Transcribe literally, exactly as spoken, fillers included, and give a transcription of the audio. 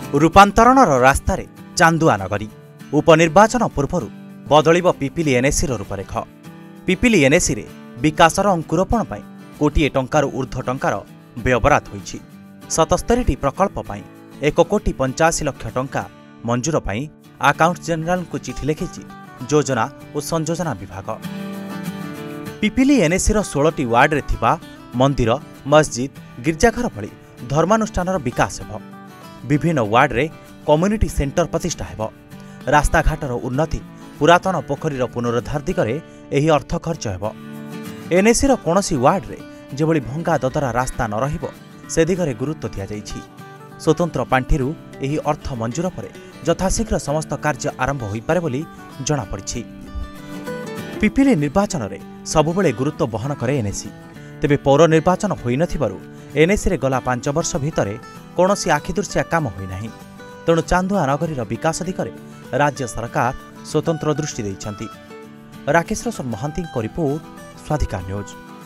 रूपांतरणर रास्तार चांदुआ नगरी उपनिर्वाचन पूर्व बदलिब पिपिली एनएसी रूपरेख। पिपिली एनएसी रे विकासर अंकुरोपण पर कोटिए टंकार ऊर्ध्व टंकार व्ययबराद होईछि। सतस्तरी प्रकल्प पर एक कोटी पंचाशी लक्ष टंका मंजूर पर अकाउंट जेनेल को चिठी लिखिछि योजना और संयोजना विभाग। पिपिली एनएसी रो सोलह वार्ड रे थिबा मंदिर मस्जिद गिरजाघर भली धर्मानुष्ठानर विकास हेब। विभिन्न वार्ड रे कम्युनिटी सेंटर प्रतिष्ठा हेब। रास्ताघाटर उन्नति पुरातन पोखरीर पुनरुद्धार दिगरे एही अर्थ खर्च हेब। एनएसी रो कोनोसी वार्ड रे जेभली भंगा ददरा रास्ता न रहिब से दिगरे गुरुत्व दिया जाइछि। स्वतंत्र पांठिरु एही अर्थ मंजूर परे यथाशीघ्र समस्त कार्य आरंभ होई पारे बोली जणा पड़िछि। पिपिली निर्वाचन रे सबुबेले गुरुत्व बहन करे एनएसी। तेबे पौर निर्वाचन होई नथिबारु एनएसी रे गला पांच वर्ष भितरे कौनसी आखिदृश्या काम होई नाही। तेणु चांदुआ नगरीर विकास दिगरे राज्य सरकार स्वतंत्र दृष्टि दैछन्ति। राकेश रोशन महांती को रिपोर्ट, स्वाधिकार न्यूज।